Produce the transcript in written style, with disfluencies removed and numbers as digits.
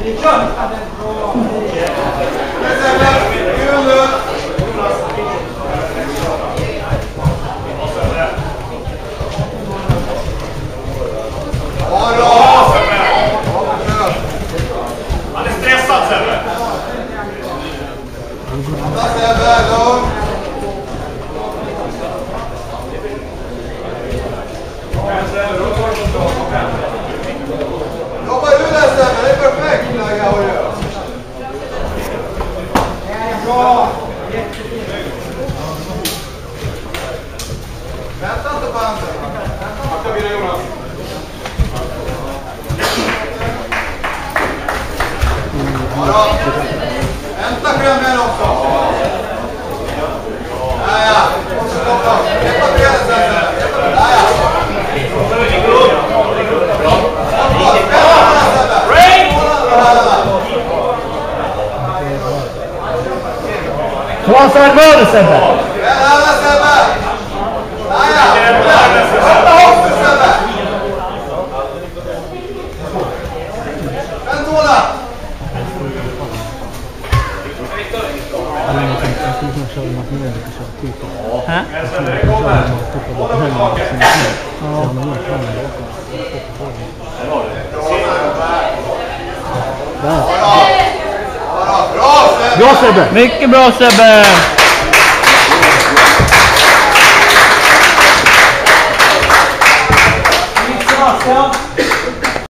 Han är stressad Sebbe. Jobba ur det Sebbe, det är perfekt läge att göra. Bra! Vänta inte på handen. Backa vidare Jonas. Bra. Vänta Kremmen också. Ja. Hjälpa benen sen. Ja. Två servörer Sebbe! Alla Sebbe! Vänta också Sebbe! Vänt tåla! Bra Sebbe! Mycket bra Sebbe!